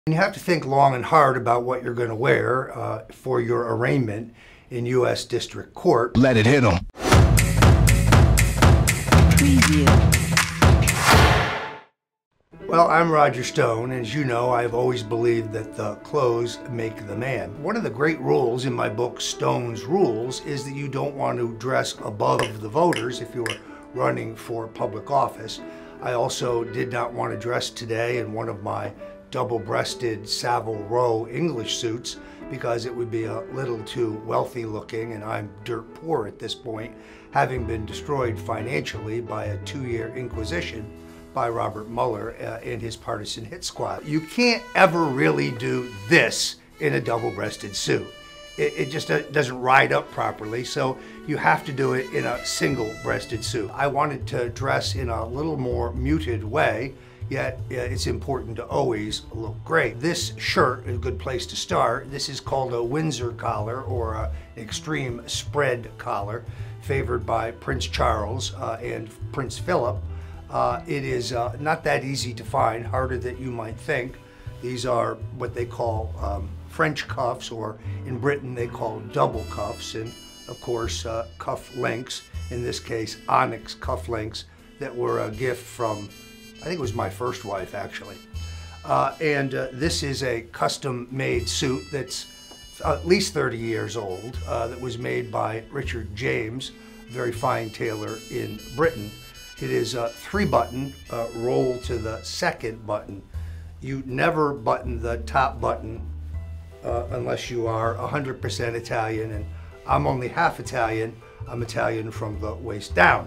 You have to think long and hard about what you're going to wear for your arraignment in U.S. District Court. Let it hit 'em. Preview. Well, I'm Roger Stone, and as you know, I've always believed that the clothes make the man. One of the great rules in my book, Stone's Rules, is that you don't want to dress above the voters if you're running for public office. I also did not want to dress today in one of my double-breasted Savile Row English suits because it would be a little too wealthy looking, and I'm dirt poor at this point, having been destroyed financially by a 2-year inquisition by Robert Mueller and his partisan hit squad. You can't ever really do this in a double-breasted suit. It just doesn't ride up properly, so you have to do it in a single-breasted suit. I wanted to dress in a little more muted way, yet it's important to always look great. This shirt is a good place to start. This is called a Windsor collar, or an extreme spread collar, favored by Prince Charles and Prince Philip. It is not that easy to find, harder than you might think. These are what they call French cuffs, or in Britain they call double cuffs, and of course cuff links, in this case onyx cuff links that were a gift from, I think it was my first wife actually. This is a custom-made suit that's at least 30 years old, that was made by Richard James, a very fine tailor in Britain. It is a 3-button, roll to the second button. You never button the top button unless you are 100% Italian, and I'm only half Italian. I'm Italian from the waist down.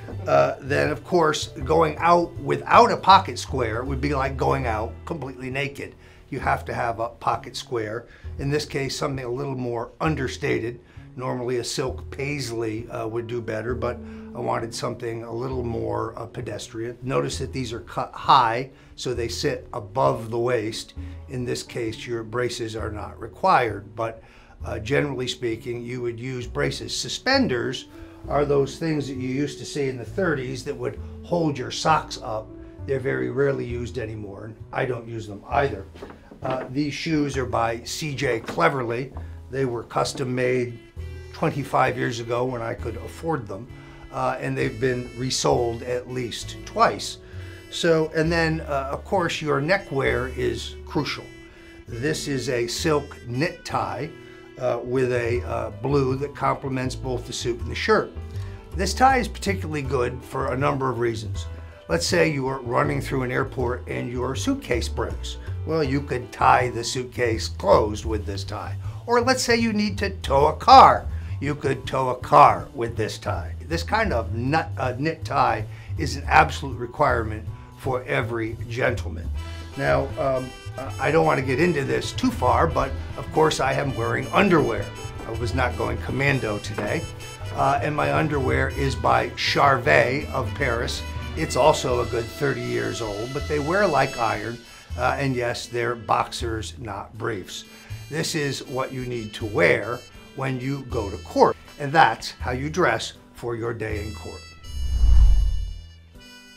Then of course, going out without a pocket square would be like going out completely naked. You have to have a pocket square. In this case, something a little more understated. Normally a silk paisley would do better, but I wanted something a little more pedestrian. Notice that these are cut high, so they sit above the waist. In this case, your braces are not required, but generally speaking, you would use braces. Suspenders are those things that you used to see in the 30s that would hold your socks up. They're very rarely used anymore, and I don't use them either. These shoes are by C.J. Cleverly. They were custom made 25 years ago when I could afford them, and they've been resold at least twice. So, and then of course your neckwear is crucial. This is a silk knit tie with a blue that complements both the suit and the shirt. This tie is particularly good for a number of reasons. Let's say you are running through an airport and your suitcase breaks. Well, you could tie the suitcase closed with this tie. Or let's say you need to tow a car. You could tow a car with this tie. This kind of knit tie is an absolute requirement for every gentleman. Now, I don't want to get into this too far, but of course I am wearing underwear. I was not going commando today. And my underwear is by Charvet of Paris. It's also a good 30 years old, but they wear like iron. And yes, they're boxers, not briefs. This is what you need to wear when you go to court. And that's how you dress for your day in court.